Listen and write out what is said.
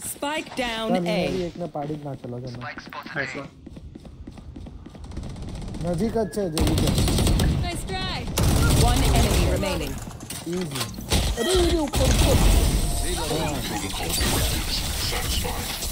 Spike down A. एक ने पाड़ी ना चलो जाना ऐसा नजीक अच्छे जल्दी कर Nice try. One enemy remaining. easy अरे ये ऊपर